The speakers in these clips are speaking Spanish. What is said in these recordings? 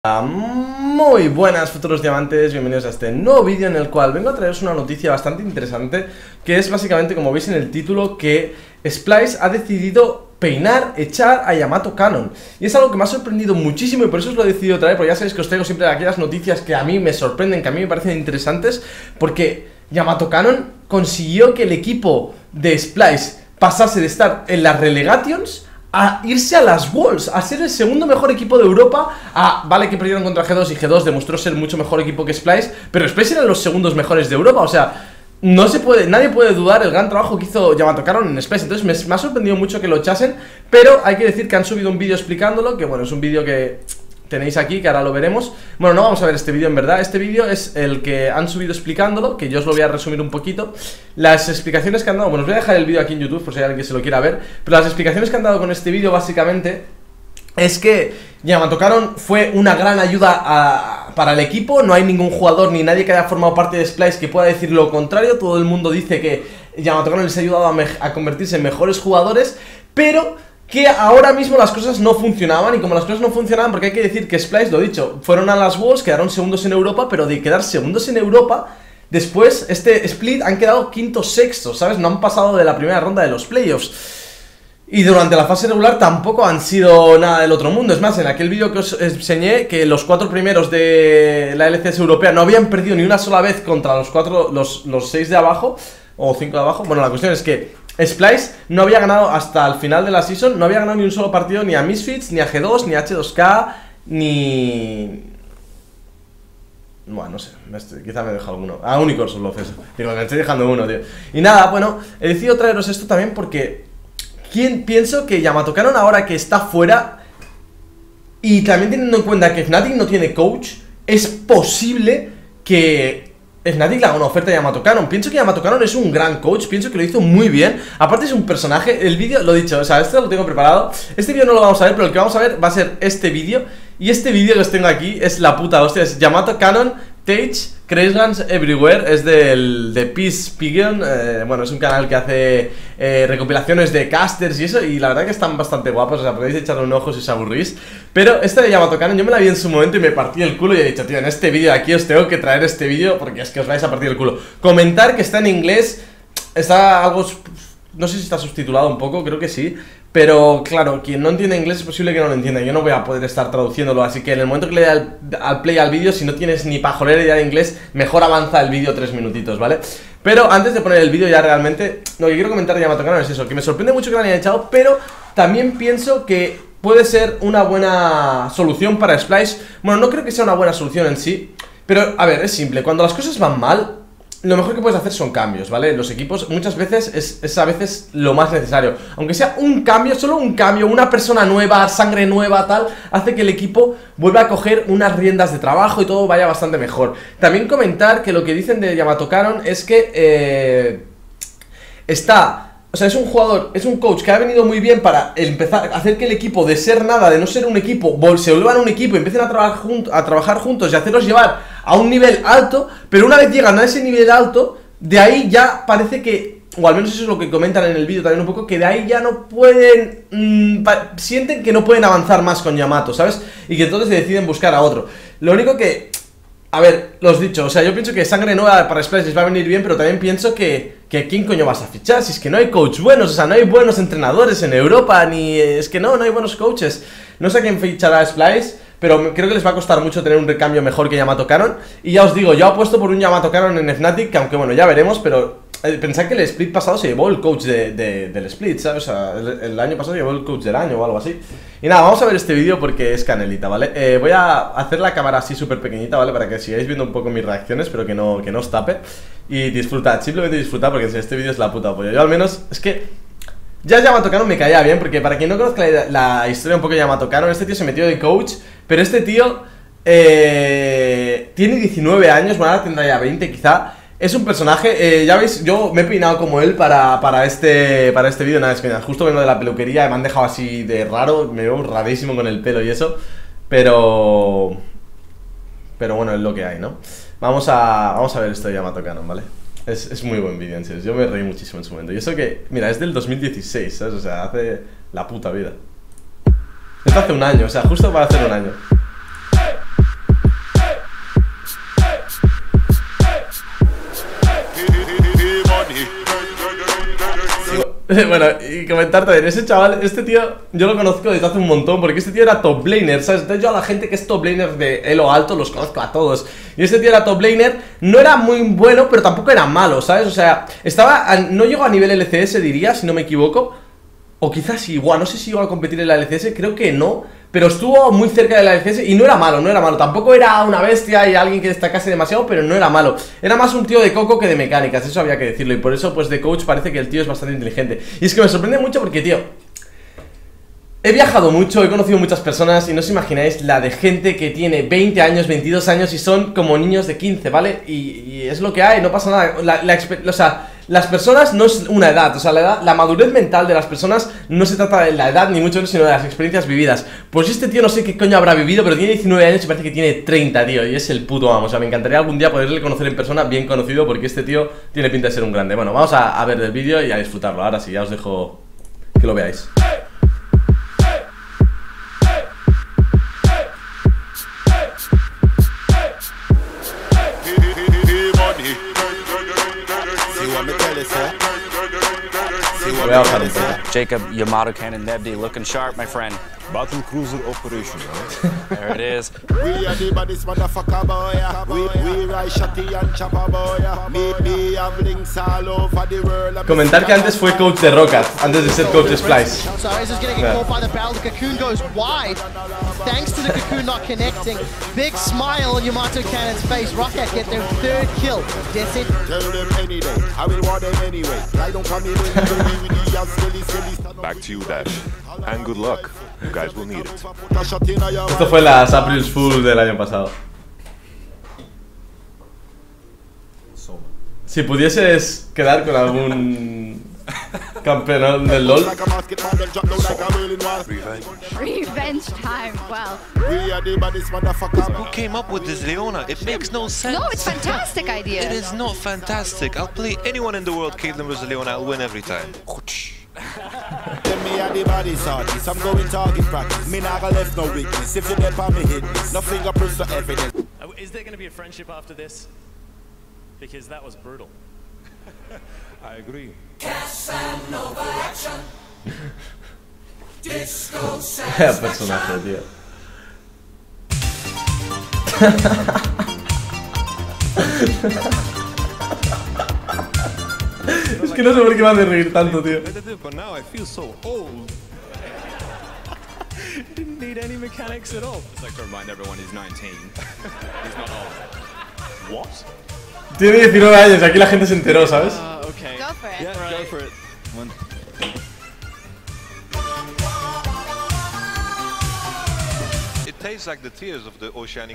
Muy buenas futuros diamantes, bienvenidos a este nuevo vídeo en el cual vengo a traeros una noticia bastante interesante, que es básicamente, como veis en el título, que Splyce ha decidido echar a Yamato Cannon. Y es algo que me ha sorprendido muchísimo y por eso os lo he decidido traer, porque ya sabéis que os traigo siempre aquellas noticias que a mí me sorprenden, que a mí me parecen interesantes, porque Yamato Cannon consiguió que el equipo de Splyce pasase de estar en las Relegations a irse a las Worlds, a ser el segundo mejor equipo de Europa. Vale que perdieron contra G2 y G2 demostró ser mucho mejor equipo que Splyce, pero Splyce eran los segundos mejores de Europa. O sea, nadie puede dudar el gran trabajo que hizo Yamato Cannon en Splyce. Entonces me ha sorprendido mucho que lo echasen, pero hay que decir que han subido un vídeo explicándolo, que bueno, es un vídeo que tenéis aquí, que ahora lo veremos. Bueno, no vamos a ver este vídeo en verdad. Este vídeo es el que han subido explicándolo, que yo os lo voy a resumir un poquito. Las explicaciones que han dado, bueno, os voy a dejar el vídeo aquí en YouTube por si hay alguien que se lo quiera ver. Pero las explicaciones que han dado con este vídeo básicamente es que Yamato Cannon fue una gran ayuda para el equipo. No hay ningún jugador ni nadie que haya formado parte de Splyce que pueda decir lo contrario. Todo el mundo dice que Yamato Cannon les ha ayudado a convertirse en mejores jugadores, pero que ahora mismo las cosas no funcionaban. Y como las cosas no funcionaban, porque hay que decir que Splyce, lo dicho, fueron a las Worlds, quedaron segundos en Europa, pero de quedar segundos en Europa, después este split han quedado quintos, sextos, ¿sabes? No han pasado de la primera ronda de los playoffs. Y durante la fase regular tampoco han sido nada del otro mundo. Es más, en aquel vídeo que os enseñé, que los 4 primeros de la LCS europea no habían perdido ni una sola vez contra los 6 de abajo, o 5 de abajo. Bueno, la cuestión es que Splyce no había ganado hasta el final de la season, no había ganado ni un solo partido ni a Misfits, ni a G2, ni a H2K, ni... Bueno, no sé, quizá me he dejado alguno. A Unicorns lo eso. Digo, me estoy dejando uno, tío. Y nada, bueno, he decidido traeros esto también porque pienso que Yamato Cannon, ahora que está fuera, y también teniendo en cuenta que Fnatic no tiene coach, es posible que Fnatic le haga una oferta a Yamato Cannon. Pienso que Yamato Cannon es un gran coach, pienso que lo hizo muy bien. Aparte es un personaje, el vídeo, lo dicho, o sea, este lo tengo preparado. Este vídeo no lo vamos a ver, pero el que vamos a ver va a ser este vídeo. Y este vídeo que os tengo aquí es la puta hostia, es Yamato Cannon Tage Crazelands Everywhere. Es de Peace Pigeon, bueno, es un canal que hace recopilaciones de casters y eso. Y la verdad que están bastante guapos, o sea, podéis echarle un ojo si os aburrís. Pero este de Yamato Cannon yo me la vi en su momento y me partí el culo. Y he dicho, tío, en este vídeo de aquí os tengo que traer este vídeo porque es que os vais a partir el culo. Comentar que está en inglés, está algo... No sé si está subtitulado un poco, creo que sí. Pero claro, quien no entiende inglés es posible que no lo entienda. Yo no voy a poder estar traduciéndolo, así que en el momento que le dé al play al vídeo, si no tienes ni pajolera idea de inglés, mejor avanza el vídeo 3 minutitos, ¿vale? Pero antes de poner el vídeo ya realmente, lo que quiero comentar de Yamato Cannon es eso, que me sorprende mucho que lo hayan echado, pero también pienso que puede ser una buena solución para Splyce. Bueno, no creo que sea una buena solución en sí, pero a ver, es simple, cuando las cosas van mal, lo mejor que puedes hacer son cambios, ¿vale? Los equipos muchas veces es a veces lo más necesario. Aunque sea un cambio, solo un cambio, una persona nueva, sangre nueva, tal, hace que el equipo vuelva a coger unas riendas de trabajo y todo vaya bastante mejor. También comentar que lo que dicen de Yamato Cannon es que o sea, es un jugador, es un coach que ha venido muy bien para empezar a hacer que el equipo, de ser nada, de no ser un equipo, se vuelvan un equipo y empiecen a trabajar juntos y hacerlos llevar a un nivel alto. Pero una vez llegan a ese nivel alto, de ahí ya parece que, o al menos eso es lo que comentan en el vídeo también un poco, que de ahí ya no pueden, sienten que no pueden avanzar más con Yamato, ¿sabes? Y que entonces deciden buscar a otro. Lo único que, a ver, lo os dicho, o sea, yo pienso que sangre nueva para Splyce les va a venir bien, pero también pienso que ¿quién coño vas a fichar? Si es que no hay coach buenos, o sea, no hay buenos entrenadores en Europa, ni... Es que no hay buenos coaches. No sé a quién fichará a Splyce, pero creo que les va a costar mucho tener un recambio mejor que Yamato Cannon. Y ya os digo, yo apuesto por un Yamato Cannon en Fnatic, que aunque bueno, ya veremos, pero... Pensad que el split pasado se llevó el coach del split, ¿sabes? O sea, el año pasado llevó el coach del año o algo así. Y nada, vamos a ver este vídeo porque es canelita, ¿vale? Voy a hacer la cámara así súper pequeñita, ¿vale? Para que sigáis viendo un poco mis reacciones, pero que no os tape. Y disfrutad, simplemente disfrutad porque este vídeo es la puta polla. Yo al menos, es que... Ya Yamato Cannon me caía bien, porque para quien no conozca la historia un poco de Yamato Cannon, este tío se metió de coach, pero este tío tiene 19 años, bueno, ahora tendrá ya 20 quizá. Es un personaje, ya veis, yo me he peinado como él para este vídeo. Nada, es que justo vengo de la peluquería, me han dejado así de raro, me veo rarísimo con el pelo y eso. Pero bueno, es lo que hay, ¿no? Vamos a ver esto de Yamato Cannon, ¿vale? Es muy buen vídeo, en serio, yo me reí muchísimo en su momento. Y eso que, mira, es del 2016, ¿sabes? O sea, hace la puta vida. Esto hace un año, o sea, justo para hacer un año. Bueno, y comentar también, ese chaval, este tío, yo lo conozco desde hace un montón, porque este tío era top laner, ¿sabes? Entonces yo a la gente que es top laner de Elo Alto los conozco a todos. Y este tío era top laner, no era muy bueno, pero tampoco era malo, ¿sabes? O sea, no llegó a nivel LCS, diría, si no me equivoco. O quizás igual, no sé si iba a competir en la LCS, creo que no. Pero estuvo muy cerca de la LCS y no era malo, no era malo. Tampoco era una bestia y alguien que destacase demasiado, pero no era malo. Era más un tío de coco que de mecánicas, eso había que decirlo. Y por eso, pues, de coach parece que el tío es bastante inteligente. Y es que me sorprende mucho porque, tío, he viajado mucho, he conocido muchas personas y no os imagináis la de gente que tiene 20 años, 22 años y son como niños de 15, ¿vale? Y es lo que hay, no pasa nada. O sea, las personas no es una edad, o sea, la madurez mental de las personas no se trata de la edad ni mucho menos, sino de las experiencias vividas. Pues este tío no sé qué coño habrá vivido, pero tiene 19 años y parece que tiene 30, tío, y es el puto amo. O sea, me encantaría algún día poderle conocer en persona bien conocido porque este tío tiene pinta de ser un grande. Bueno, vamos a ver el vídeo y a disfrutarlo. Ahora sí, ya os dejo que lo veáis. Voy a bajar un poco. Jacob Yamato Cannon Nebdi looking sharp, my friend. Battle Cruiser Operation, right? There it is. We are the baddest motherfucker boy. We ride shotty and chopper boy. Me have links all over the world. Comentar que antes fue coach de Roccat, antes de ser coach de Splice. So Ace is getting caught by the barrel. The cocoon goes wide, thanks to the cocoon not connecting. Big smile on Yamato Cannon's face. Roccat get their third kill. That's it. Tell them any day, I will want them anyway. I don't come in with the Back to you, Dash. And good luck. You guys will need it. Esto fue las April's Fool del año pasado. Si pudieses quedar con algún campeón del LoL. Revenge time, well. Who came up with this, Leona? It makes no sense. No, it's a fantastic idea. It is not fantastic. I'll play anyone in the world, Caitlyn versus Leona, I'll win every time. Me and the body artist, I'm going target practice. Me not gonna left no weakness. If you never on me hit this, no fingerprints or evidence. Is there going to be a friendship after this? Because that was brutal. I agree. Vaya personaje, tío. Es que no sé por qué me hace reír tanto, tío. But now I feel so old. Didn't need any mechanics at all. I'd like to remind everyone he's 19. He's not old. What? Tiene 19 años, aquí la gente se enteró, ¿sabes? Okay. Go for it. Yeah, go for it. It tastes like the tears of the oceanic.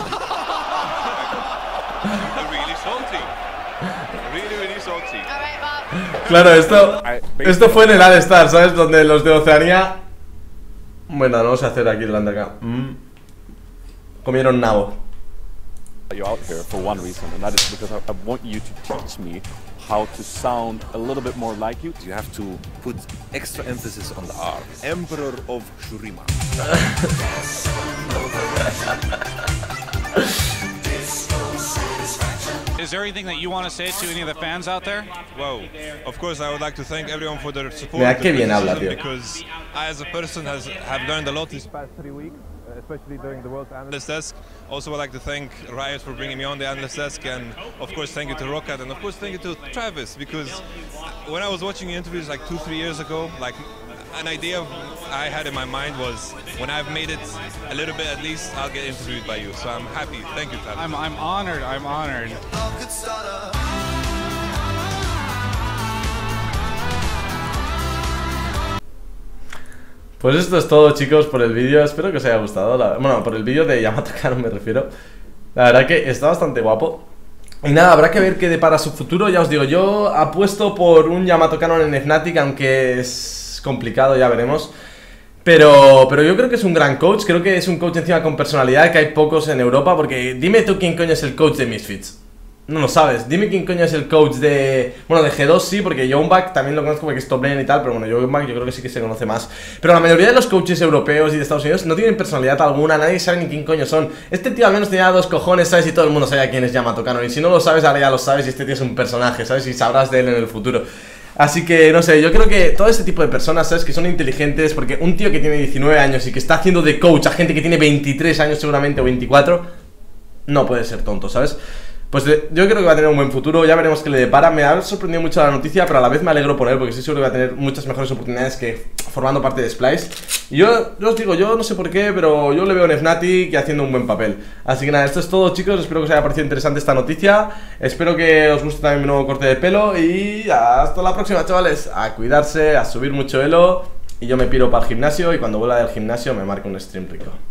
Really salty. Really salty. All right, Bob. Claro, esto fue en el All-Star, ¿sabes? Donde los de Oceanía... Bueno, no vamos a hacer aquí delante acá. Comieron nabo. You're out here for one reason, and that is because I want you to teach me how to sound a little bit more like you. You have to put extra emphasis on the R. Emperor of Shurima. Is there anything that you want to say to any of the fans out there? Well, of course, I would like to thank everyone for their support. Mira qué bien habla, tío. Because I, as a person, have learned a lot these past 3 weeks, especially during the World Analyst Desk. Also, would like to thank Riot for bringing me on the Analyst Desk, and of course, thank you to Roccat, and of course, thank you to Travis, because when I was watching interviews like 2-3 years ago, like an idea I had in my mind was when I've made it a little bit at least, I'll get interviewed by you. So I'm happy. Thank you, Travis. I'm honored. I'm honored. Pues esto es todo, chicos, por el vídeo. Espero que os haya gustado. Bueno, por el vídeo de Yamato Cannon me refiero. La verdad que está bastante guapo. Y nada, habrá que ver qué depara su futuro. Ya os digo, yo apuesto por un Yamato Cannon en Fnatic, aunque es complicado, ya veremos. Pero yo creo que es un gran coach. Creo que es un coach encima con personalidad, que hay pocos en Europa. Porque dime tú quién coño es el coach de Misfits. No lo sabes. Dime quién coño es el coach de... Bueno, de G2 sí, porque Youngback también lo conozco porque es top lane y tal. Pero bueno, Youngback yo creo que sí que se conoce más. Pero la mayoría de los coaches europeos y de Estados Unidos no tienen personalidad alguna. Nadie sabe ni quién coño son. Este tío al menos tenía 2 cojones, ¿sabes? Y todo el mundo sabía quién es Yamato Cannon. Y si no lo sabes, ahora ya lo sabes. Y este tío es un personaje, ¿sabes? Y sabrás de él en el futuro. Así que, no sé, yo creo que todo este tipo de personas, ¿sabes? Que son inteligentes, porque un tío que tiene 19 años y que está haciendo de coach a gente que tiene 23 años seguramente o 24, no puede ser tonto, ¿sabes? Pues yo creo que va a tener un buen futuro, ya veremos qué le depara. Me ha sorprendido mucho la noticia, pero a la vez me alegro por él, porque estoy seguro que va a tener muchas mejores oportunidades que formando parte de Splice. Y yo os digo, yo no sé por qué, pero yo le veo en Fnatic y haciendo un buen papel. Así que nada, esto es todo, chicos, espero que os haya parecido interesante esta noticia. Espero que os guste también mi nuevo corte de pelo y hasta la próxima, chavales. A cuidarse, a subir mucho elo, y yo me piro para el gimnasio y cuando vuelva del gimnasio me marco un stream rico.